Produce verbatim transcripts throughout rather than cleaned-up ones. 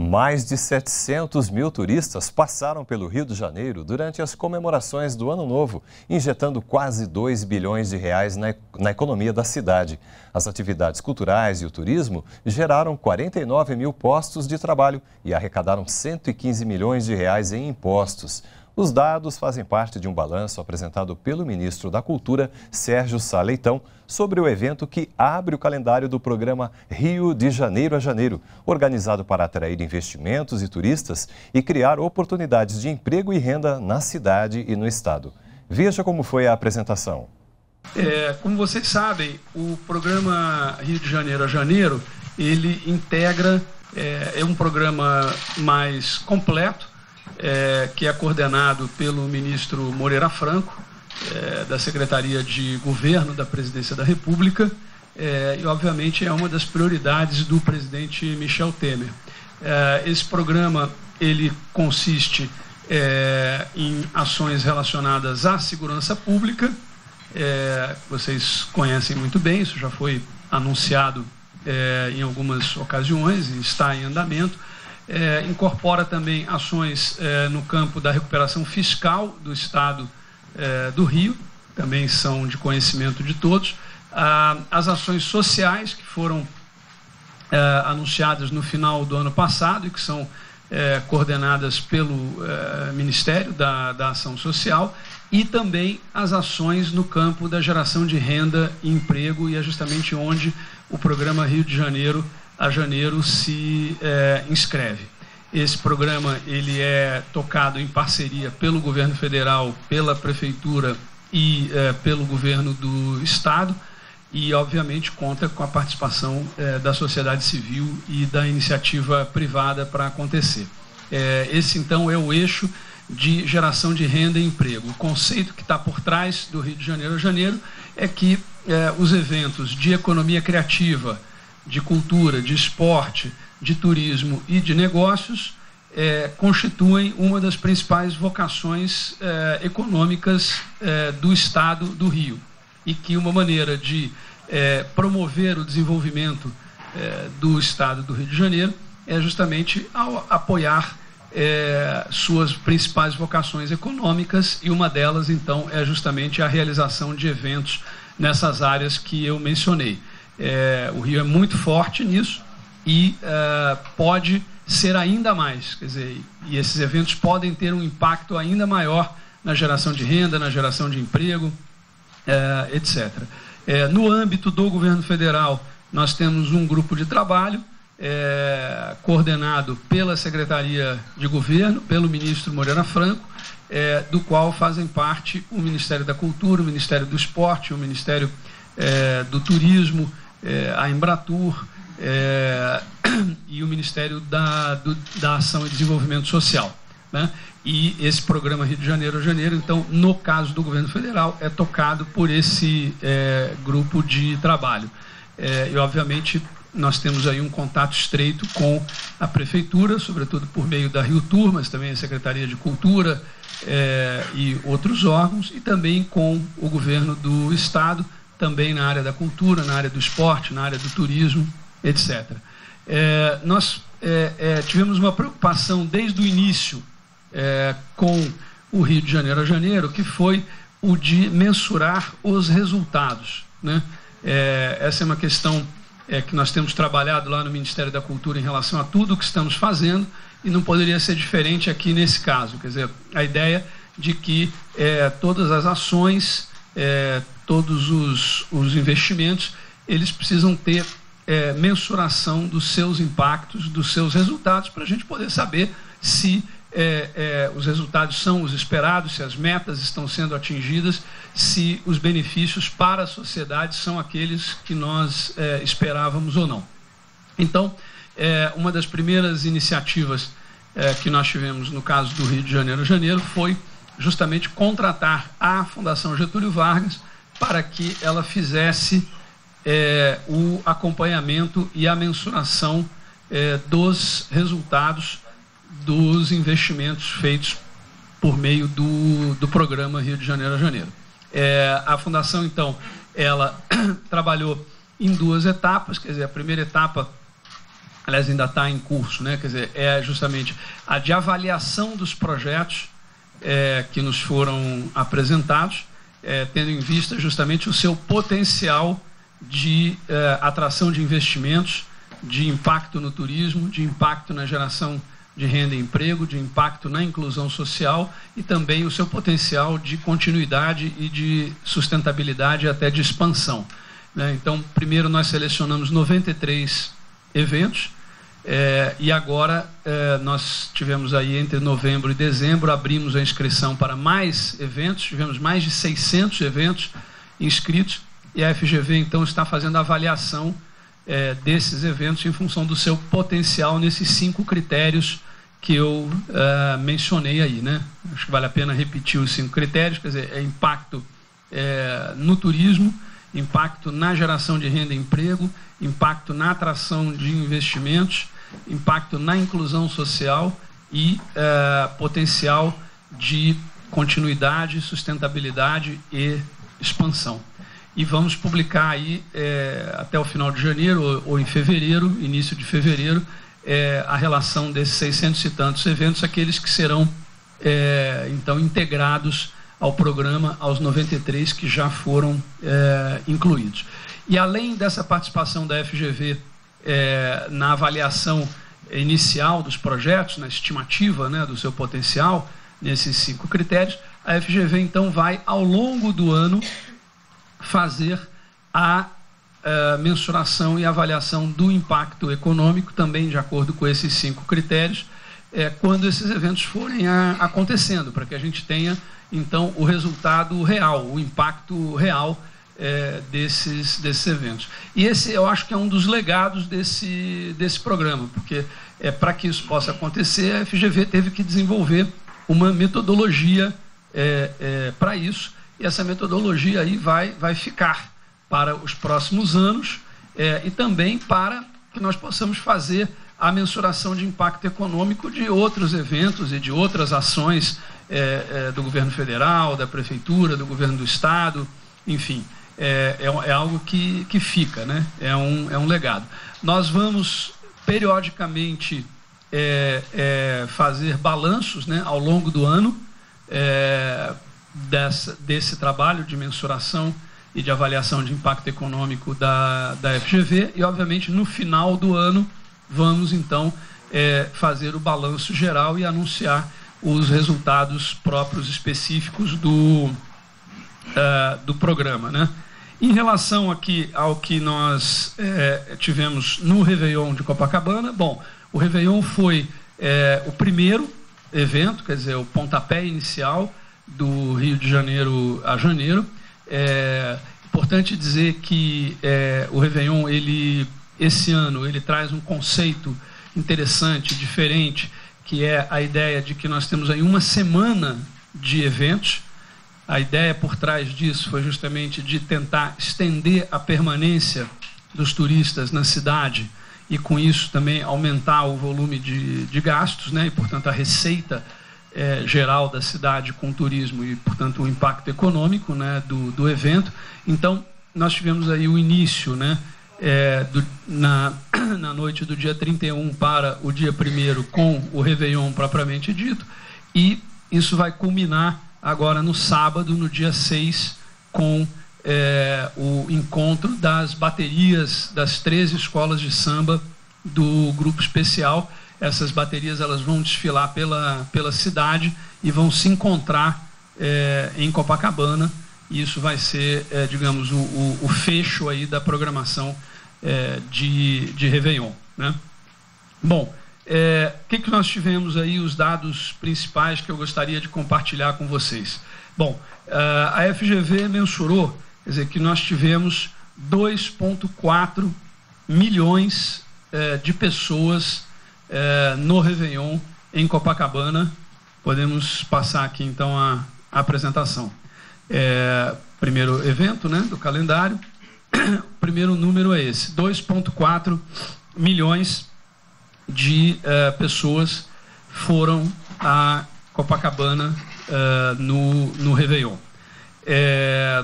Mais de setecentos mil turistas passaram pelo Rio de Janeiro durante as comemorações do Ano Novo, injetando quase dois bilhões de reais na, na economia da cidade. As atividades culturais e o turismo geraram quarenta e nove mil postos de trabalho e arrecadaram cento e quinze milhões de reais em impostos. Os dados fazem parte de um balanço apresentado pelo ministro da Cultura, Sérgio Sá Leitão, sobre o evento que abre o calendário do programa Rio de Janeiro a Janeiro, organizado para atrair investimentos e turistas e criar oportunidades de emprego e renda na cidade e no estado. Veja como foi a apresentação. É, como vocês sabem, o programa Rio de Janeiro a Janeiro, ele integra, é, é um programa mais completo, É, que é coordenado pelo ministro Moreira Franco, é, da Secretaria de Governo da Presidência da República, é, e obviamente é uma das prioridades do presidente Michel Temer. É, esse programa ele consiste é, em ações relacionadas à segurança pública, é, vocês conhecem muito bem, isso já foi anunciado é, em algumas ocasiões e está em andamento. É, incorpora também ações é, no campo da recuperação fiscal do Estado é, do Rio, também são de conhecimento de todos. Ah, as ações sociais que foram é, anunciadas no final do ano passado e que são é, coordenadas pelo é, Ministério da, da Ação Social, e também as ações no campo da geração de renda e emprego, e é justamente onde o programa Rio de Janeiro a Janeiro se é, inscreve. Esse programa ele é tocado em parceria pelo governo federal, pela prefeitura e é, pelo governo do estado, e obviamente conta com a participação é, da sociedade civil e da iniciativa privada para acontecer. É, esse então é o eixo de geração de renda e emprego. O conceito que está por trás do Rio de Janeiro a Janeiro é que é, os eventos de economia criativa, de cultura, de esporte, de turismo e de negócios é, constituem uma das principais vocações é, econômicas é, do estado do Rio, e que uma maneira de é, promover o desenvolvimento é, do estado do Rio de Janeiro é justamente ao apoiar é, suas principais vocações econômicas, e uma delas então é justamente a realização de eventos nessas áreas que eu mencionei. É, o Rio é muito forte nisso e é, pode ser ainda mais, quer dizer, e esses eventos podem ter um impacto ainda maior na geração de renda, na geração de emprego, é, etcétera. É, no âmbito do governo federal, nós temos um grupo de trabalho é, coordenado pela Secretaria de Governo, pelo ministro Moreira Franco, é, do qual fazem parte o Ministério da Cultura, o Ministério do Esporte, o Ministério é, do Turismo, É, a Embratur é, e o Ministério da, do, da Ação e Desenvolvimento Social, né? E esse programa Rio de Janeiro a Janeiro, então, no caso do governo federal, é tocado por esse é, grupo de trabalho. É, e, obviamente, nós temos aí um contato estreito com a Prefeitura, sobretudo por meio da Rio Tour, mas também a Secretaria de Cultura é, e outros órgãos, e também com o governo do Estado, também na área da cultura, na área do esporte, na área do turismo, etcétera. É, nós é, é, tivemos uma preocupação desde o início é, com o Rio de Janeiro a Janeiro, que foi o de mensurar os resultados, né? É, essa é uma questão é, que nós temos trabalhado lá no Ministério da Cultura em relação a tudo o que estamos fazendo, e não poderia ser diferente aqui nesse caso. Quer dizer, a ideia de que é, todas as ações, é, todos os, os investimentos, eles precisam ter é, mensuração dos seus impactos, dos seus resultados, para a gente poder saber se é, é, os resultados são os esperados, se as metas estão sendo atingidas, se os benefícios para a sociedade são aqueles que nós é, esperávamos ou não. Então, é, uma das primeiras iniciativas é, que nós tivemos no caso do Rio de Janeiro a Janeiro foi justamente contratar a Fundação Getúlio Vargas para que ela fizesse é, o acompanhamento e a mensuração é, dos resultados dos investimentos feitos por meio do, do programa Rio de Janeiro a Janeiro. É, a Fundação, então, ela trabalhou em duas etapas, quer dizer, a primeira etapa aliás, ainda está em curso, né? Quer dizer, é justamente a de avaliação dos projetos é, que nos foram apresentados, é, tendo em vista justamente o seu potencial de é, atração de investimentos, de impacto no turismo, de impacto na geração de renda e emprego, de impacto na inclusão social e também o seu potencial de continuidade e de sustentabilidade e até de expansão, né? Então, primeiro nós selecionamos noventa e três eventos é, e agora é, nós tivemos aí entre novembro e dezembro, abrimos a inscrição para mais eventos, tivemos mais de seiscentos eventos inscritos e a F G V então está fazendo a avaliação é, desses eventos em função do seu potencial nesses cinco critérios que eu uh, mencionei aí, né? Acho que vale a pena repetir os cinco critérios, quer dizer, é impacto é, no turismo, impacto na geração de renda e emprego, impacto na atração de investimentos, impacto na inclusão social e uh, potencial de continuidade, sustentabilidade e expansão. E vamos publicar aí é, até o final de janeiro ou, ou em fevereiro, início de fevereiro, É, a relação desses seiscentos e tantos eventos, aqueles que serão é, então integrados ao programa, aos noventa e três que já foram é, incluídos. E além dessa participação da F G V é, na avaliação inicial dos projetos, na estimativa, né, do seu potencial, nesses cinco critérios, a F G V então vai ao longo do ano fazer a Uh, mensuração e avaliação do impacto econômico, também de acordo com esses cinco critérios, é, quando esses eventos forem a, acontecendo, para que a gente tenha, então, o resultado real, o impacto real é, desses, desses eventos. E esse, eu acho que é um dos legados desse, desse programa, porque é, para que isso possa acontecer, a F G V teve que desenvolver uma metodologia é, é, para isso, e essa metodologia aí vai, vai ficar para os próximos anos é, e também para que nós possamos fazer a mensuração de impacto econômico de outros eventos e de outras ações é, é, do governo federal, da prefeitura, do governo do estado, enfim, é, é, é algo que, que fica, né? É um, é um legado. Nós vamos periodicamente é, é, fazer balanços, né, ao longo do ano é, dessa, desse trabalho de mensuração e de avaliação de impacto econômico da, da F G V e, obviamente, no final do ano, vamos, então, é, fazer o balanço geral e anunciar os resultados próprios específicos do, uh, do programa, né? Em relação aqui ao que nós é, tivemos no Réveillon de Copacabana, bom, o Réveillon foi é, o primeiro evento, quer dizer, o pontapé inicial do Rio de Janeiro a janeiro. É importante dizer que é, o Réveillon, ele, esse ano, ele traz um conceito interessante, diferente, que é a ideia de que nós temos aí uma semana de eventos. A ideia por trás disso foi justamente de tentar estender a permanência dos turistas na cidade e, com isso, também aumentar o volume de, de gastos, né? E, portanto, a receita É, geral da cidade com o turismo e, portanto, o impacto econômico, né, do, do evento. Então, nós tivemos aí o início, né, é, do, na, na noite do dia trinta e um para o dia primeiro com o Réveillon propriamente dito, e isso vai culminar agora no sábado, no dia seis, com é, o encontro das baterias das treze escolas de samba do Grupo Especial. Essas baterias elas vão desfilar pela, pela cidade e vão se encontrar é, em Copacabana. E isso vai ser, é, digamos, o, o, o fecho aí da programação é, de, de Réveillon, né? Bom, o é, que, que nós tivemos aí, os dados principais que eu gostaria de compartilhar com vocês? Bom, a F G V mensurou, quer dizer, que nós tivemos dois vírgula quatro milhões é, de pessoas É, no Réveillon em Copacabana. Podemos passar aqui então a, a apresentação. É, primeiro evento, né, do calendário. O primeiro número é esse, dois vírgula quatro milhões de é, pessoas foram a Copacabana é, no, no Réveillon. É,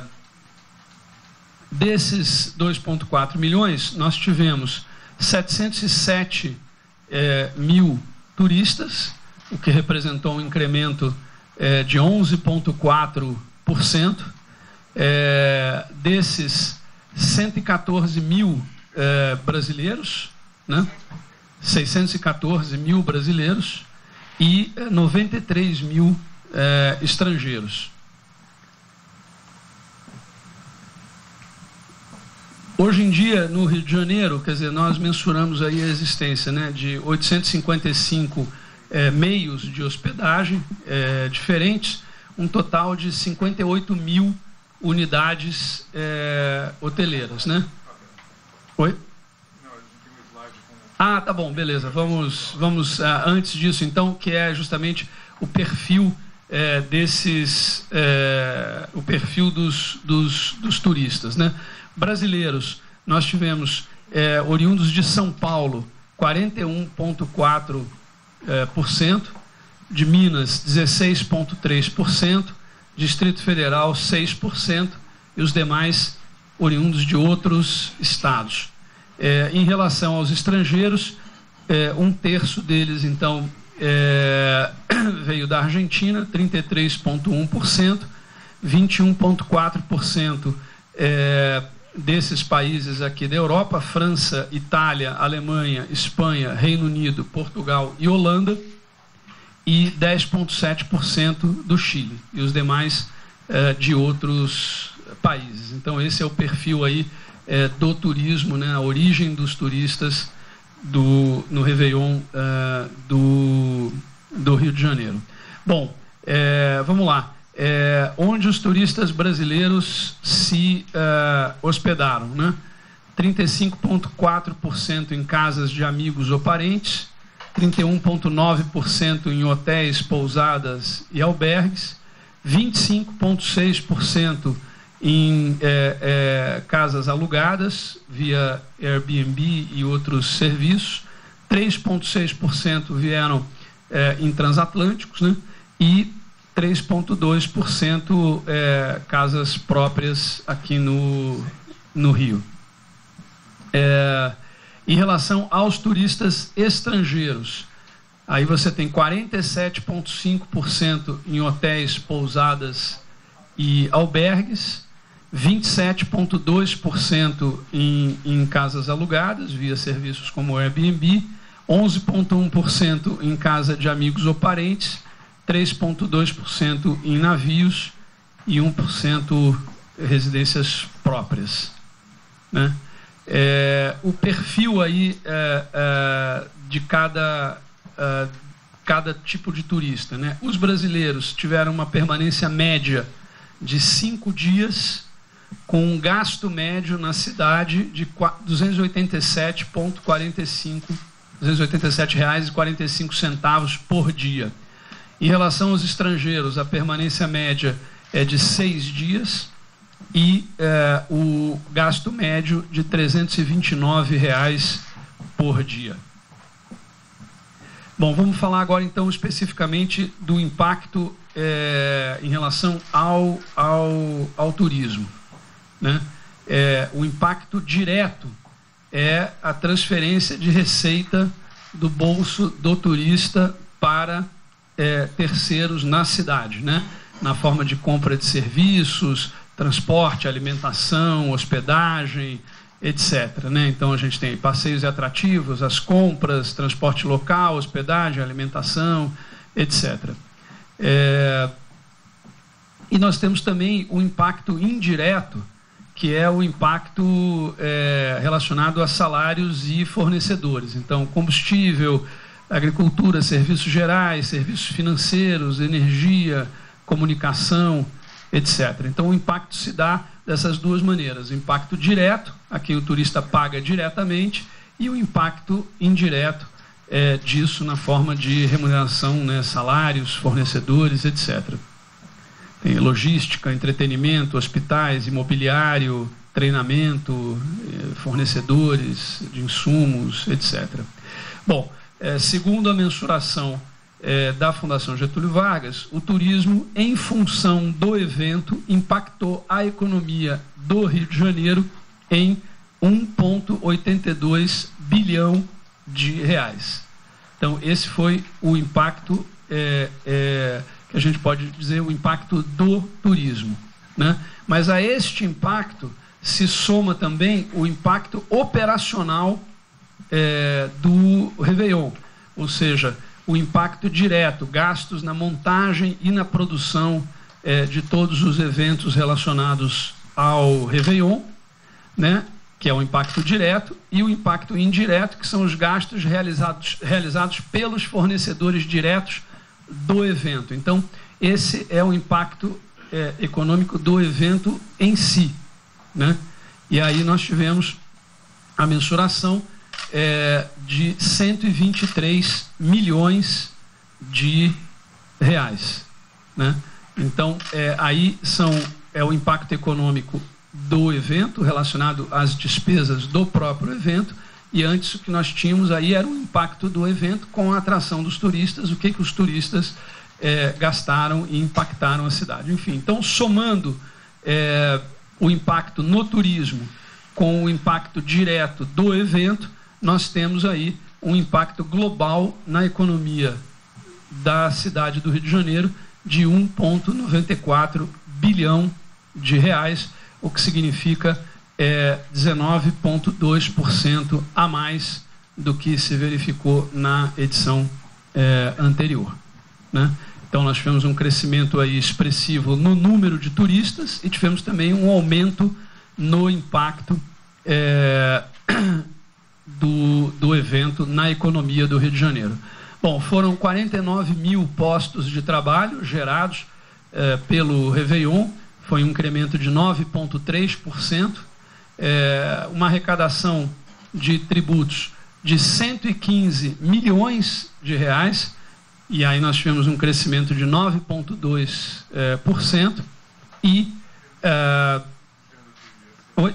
desses dois vírgula quatro milhões, nós tivemos setecentos e sete é, mil turistas, o que representou um incremento é, de onze vírgula quatro por cento. É, desses, cento e quatorze mil é, brasileiros, né? seiscentos e quatorze mil brasileiros e é, noventa e três mil é, estrangeiros. Hoje em dia, no Rio de Janeiro, quer dizer, nós mensuramos aí a existência, né, de oitocentos e cinquenta e cinco é, meios de hospedagem é, diferentes, um total de cinquenta e oito mil unidades é, hoteleiras, né? Oi? Ah, tá bom, beleza. Vamos, vamos uh, antes disso, então, que é justamente o perfil é, desses, é, o perfil dos, dos, dos turistas, né? Brasileiros, nós tivemos é, oriundos de São Paulo, quarenta e um vírgula quatro por cento, de Minas, dezesseis vírgula três por cento, Distrito Federal, seis por cento, e os demais oriundos de outros estados. É, em relação aos estrangeiros, é, um terço deles, então, é, veio da Argentina, trinta e três vírgula um por cento, vinte e um vírgula quatro por cento é, desses países aqui da Europa, França, Itália, Alemanha, Espanha, Reino Unido, Portugal e Holanda, e dez vírgula sete por cento do Chile, e os demais é, de outros países. Então, esse é o perfil aí é, do turismo, né, a origem dos turistas do, no Réveillon é, do, do Rio de Janeiro. Bom, é, vamos lá. É, onde os turistas brasileiros se uh, hospedaram, né? trinta e cinco vírgula quatro por cento em casas de amigos ou parentes, trinta e um vírgula nove por cento em hotéis, pousadas e albergues, vinte e cinco vírgula seis por cento em é, é, casas alugadas via Airbnb e outros serviços, três vírgula seis por cento vieram é, em transatlânticos, né? E três vírgula dois por cento é, casas próprias aqui no, no Rio. É, em relação aos turistas estrangeiros, aí você tem quarenta e sete vírgula cinco por cento em hotéis, pousadas e albergues, vinte e sete vírgula dois por cento em, em casas alugadas via serviços como Airbnb, onze vírgula um por cento em casa de amigos ou parentes, três vírgula dois por cento em navios e um por cento residências próprias, né? É, o perfil aí é, é, de cada, é, cada tipo de turista, né? Os brasileiros tiveram uma permanência média de cinco dias, com um gasto médio na cidade de duzentos e oitenta e sete vírgula quarenta e cinco reais e quarenta e cinco centavos por dia. Em relação aos estrangeiros, a permanência média é de seis dias e é, o gasto médio de trezentos e vinte e nove reais por dia. Bom, vamos falar agora então especificamente do impacto é, em relação ao, ao, ao turismo, né? É, o impacto direto é a transferência de receita do bolso do turista para É, terceiros na cidade, né? Na forma de compra de serviços, transporte, alimentação, hospedagem, etcétera, né? Então a gente tem passeios e atrativos, as compras, transporte local, hospedagem, alimentação, etcétera. É... E nós temos também o impacto indireto, que é o impacto é, relacionado a salários e fornecedores. Então, combustível, agricultura, serviços gerais, serviços financeiros, energia, comunicação, etcétera. Então, o impacto se dá dessas duas maneiras. O impacto direto, a quem o turista paga diretamente, e o impacto indireto é, disso na forma de remuneração, né, salários, fornecedores, etcétera. Tem logística, entretenimento, hospitais, imobiliário, treinamento, fornecedores de insumos, etcétera. Bom, É, segundo a mensuração é, da Fundação Getúlio Vargas, o turismo, em função do evento, impactou a economia do Rio de Janeiro em um vírgula oitenta e dois bilhão de reais. Então, esse foi o impacto, é, é, que a gente pode dizer, o impacto do turismo, né? Mas a este impacto se soma também o impacto operacional é, do Réveillon, ou seja, o impacto direto, gastos na montagem e na produção é, de todos os eventos relacionados ao Réveillon, né? Que é o impacto direto, e o impacto indireto, que são os gastos realizados, realizados pelos fornecedores diretos do evento. Então, esse é o impacto é, econômico do evento em si, né? E aí nós tivemos a mensuração é, de cento e vinte e três milhões de reais, né? Então, é, aí são, é o impacto econômico do evento, relacionado às despesas do próprio evento, e antes o que nós tínhamos aí era o impacto do evento com a atração dos turistas, o que, que os turistas é, gastaram e impactaram a cidade. Enfim, então, somando é, o impacto no turismo com o impacto direto do evento, nós temos aí um impacto global na economia da cidade do Rio de Janeiro de um vírgula noventa e quatro bilhão de reais, o que significa é, dezenove vírgula dois por cento a mais do que se verificou na edição é, anterior, né? Então, nós tivemos um crescimento aí expressivo no número de turistas e tivemos também um aumento no impacto é, do, do evento na economia do Rio de Janeiro. Bom, foram quarenta e nove mil postos de trabalho gerados é, pelo Réveillon, foi um incremento de nove vírgula três por cento, é, uma arrecadação de tributos de cento e quinze milhões de reais, e aí nós tivemos um crescimento de nove vírgula dois por cento, e... É, oi?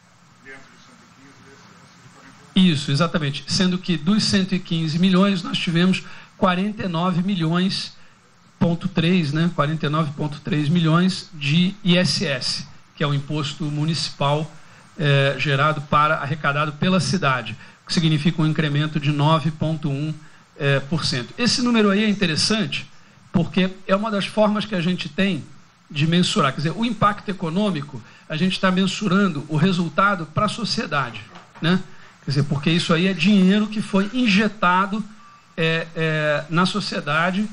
Isso, exatamente. Sendo que dos cento e quinze milhões, nós tivemos quarenta e nove milhões ponto três, né, quarenta e nove vírgula três milhões de I S S, que é o imposto municipal é, gerado para, arrecadado pela cidade, o que significa um incremento de nove vírgula um por cento. Esse número aí é interessante porque é uma das formas que a gente tem de mensurar. Quer dizer, o impacto econômico, a gente está mensurando o resultado para a sociedade, né? Quer dizer, porque isso aí é dinheiro que foi injetado é, é, na sociedade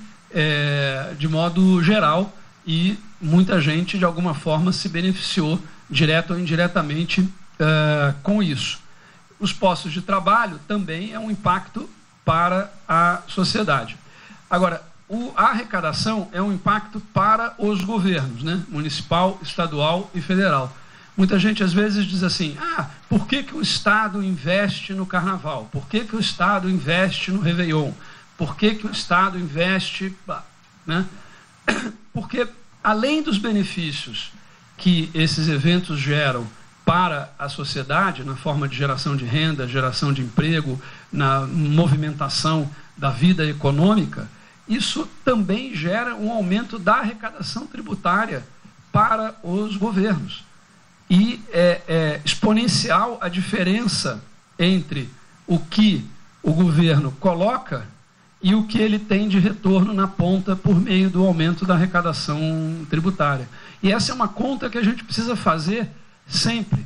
É, de modo geral, e muita gente de alguma forma se beneficiou direto ou indiretamente é, com isso. Os postos de trabalho também é um impacto para a sociedade. Agora, o, a arrecadação é um impacto para os governos, né? Municipal, estadual e federal. Muita gente às vezes diz assim: ah, por que, que o Estado investe no Carnaval? Por que, que o Estado investe no Réveillon? Por que, que o Estado investe, né? Porque, além dos benefícios que esses eventos geram para a sociedade, na forma de geração de renda, geração de emprego, na movimentação da vida econômica, isso também gera um aumento da arrecadação tributária para os governos. E é, é exponencial a diferença entre o que o governo coloca e o que ele tem de retorno na ponta por meio do aumento da arrecadação tributária. E essa é uma conta que a gente precisa fazer sempre,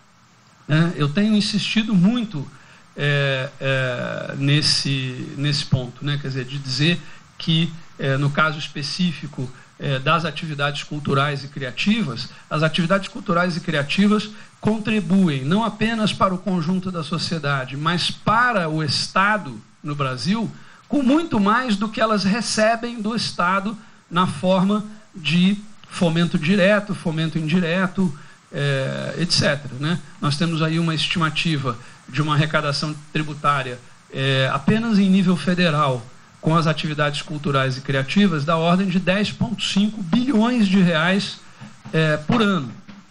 né? Eu tenho insistido muito é, é, nesse, nesse ponto, né? Quer dizer, de dizer que, é, no caso específico é, das atividades culturais e criativas, as atividades culturais e criativas contribuem não apenas para o conjunto da sociedade, mas para o Estado no Brasil, com muito mais do que elas recebem do Estado na forma de fomento direto, fomento indireto, é, etcétera, né? Nós temos aí uma estimativa de uma arrecadação tributária é, apenas em nível federal, com as atividades culturais e criativas, da ordem de dez vírgula cinco bilhões de reais é, por ano.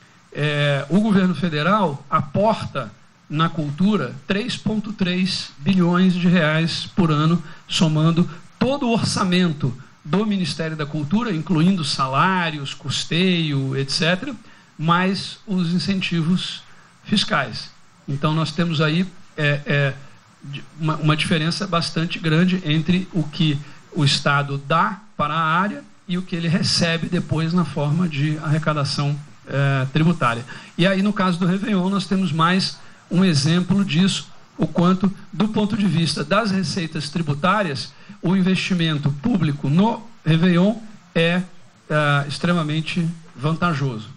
É, o governo federal aporta na cultura três vírgula três bilhões de reais por ano, somando todo o orçamento do Ministério da Cultura, incluindo salários, custeio, etcétera, mais os incentivos fiscais. Então, nós temos aí é, é, uma, uma diferença bastante grande entre o que o Estado dá para a área e o que ele recebe depois na forma de arrecadação é, tributária. E aí, no caso do Réveillon, nós temos mais um exemplo disso, o quanto, do ponto de vista das receitas tributárias, o investimento público no Réveillon é, é extremamente vantajoso.